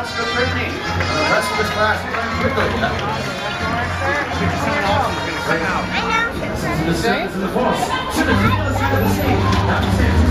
Pastor Brittany. And the rest of this class is going quickly. This is the force. To the field side of the stage.